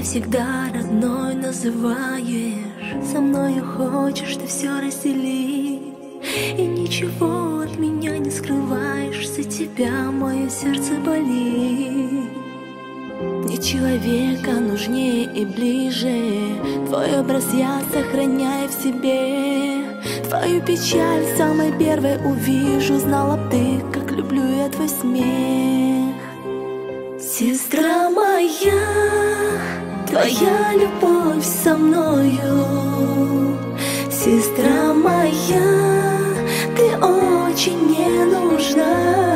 всегда родной называешь. Со мною хочешь ты все разделить, и ничего от меня не скрываешь. За тебя мое сердце болит. Мне человека нужнее и ближе. Твой образ я сохраняю в себе. Твою печаль самой первой увижу. Знала б ты, как люблю я твой смех. Сестра моя, твоя любовь со мною. Сестра моя, ты очень мне нужна.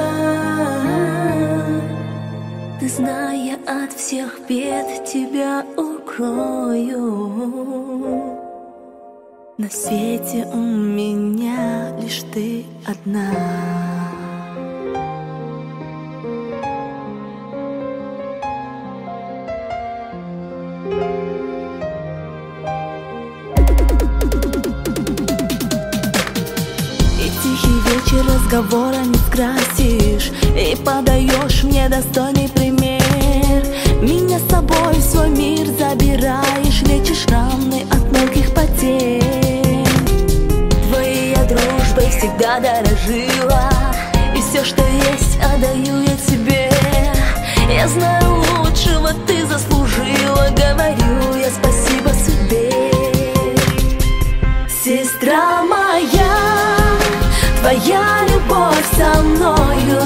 Ты, зная от всех бед, тебя укрою. На свете у меня лишь ты одна. Вечер разговора не скрасишь, и подаешь мне достойный пример. Меня с собой в свой мир забираешь, лечишь раны от мелких потерь. Твоей я дружбой всегда дорожила, и все, что есть, отдаю я тебе. Я знаю, лучшего ты заслужила, говорю я спасибо судьбе. Сестра моя, твоя любовь со мною.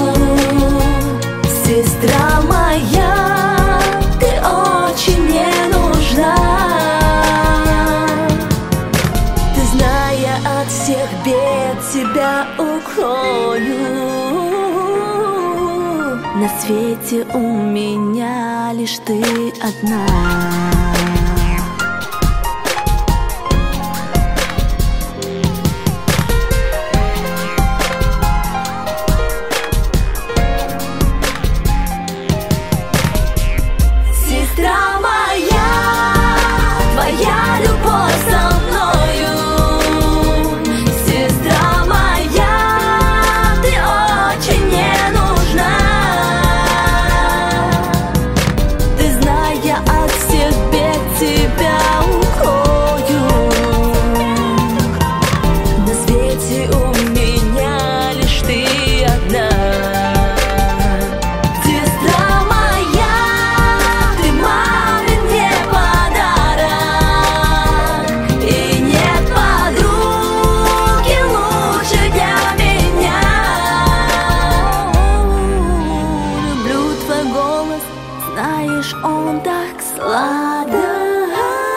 Сестра моя, ты очень мне нужна. Ты, зная от всех бед, тебя укрою. На свете у меня лишь ты одна. Сестра моя, твоя любовь со мною. Сестра моя, ты очень мне нужна. Ты, зная от всех бед, тебя укрою. На свете у меня лишь ты одна. Знаешь, он так сладок.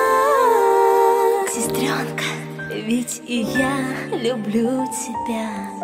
Сестренка, ведь и я люблю тебя.